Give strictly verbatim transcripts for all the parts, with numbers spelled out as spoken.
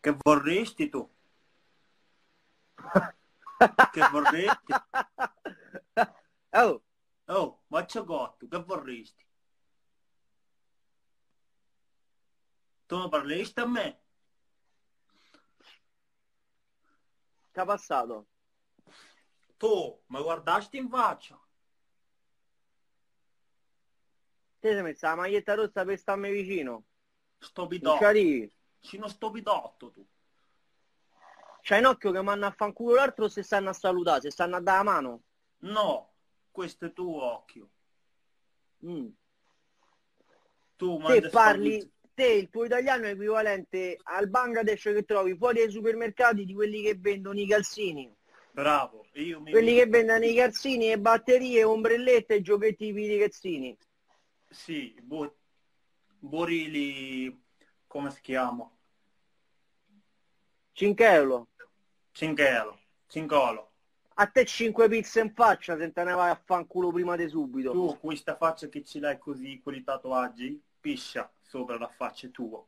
Che vorresti tu? Che vorresti? Oh, Oh, ma c'è gotto, che vorresti? Tu non parleresti a me? che è passato? Tu mi guardasti in faccia? Te sei messa la maglietta rossa per starmi vicino? Sto Non ci bidotto. arrivi? Sino sto bidotto tu. C'hai un occhio che manna a fanculo l'altro se stanno a salutare, se stanno a dare la mano? No, questo è tuo occhio. Mm. Tu Te mangi parli, spaghetti. te il tuo italiano è equivalente al Bangladesh che trovi fuori dai supermercati di quelli che vendono i calzini. Bravo, io mi Quelli mi- che vendono i calzini, e batterie, ombrellette e giochetti per i calzini. Sì, bu- burili, come si chiama? cinque euro. cinque euro, cinque euro. A te cinque pizze in faccia se te ne vai a fanculo prima di subito. Tu questa faccia che ce l'hai così, con i tatuaggi, piscia sopra la faccia tua.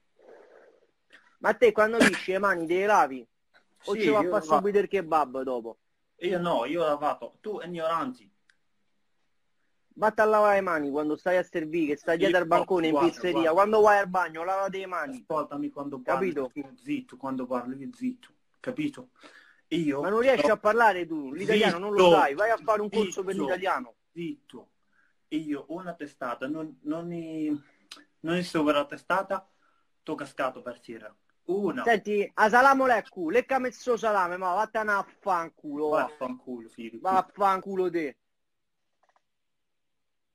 Ma te quando pisci le mani te le lavi? O Sì, ci va a io ho fare lavato. subito il kebab dopo? Io no, io ho lavato. Tu ignoranti. Vatti a lavare le mani quando stai a servire, che stai Io dietro al no, bancone in guarda, pizzeria. guarda. Quando vai al bagno, lavati le mani. Ascoltami quando parli, Capito? tu zitto, quando parli io zitto, capito? Io Ma non riesci sto a parlare tu, l'italiano non lo zitto, sai. Vai a fare un corso per zitto, l'italiano. zitto. Io una testata, non, non, è, non è sopra la testata, t'ho cascato per terra. Una, Senti, a salamo leccu, lecca mezzo salame, ma vattene a fanculo. Va vaffanculo, figlio, Va a fanculo te.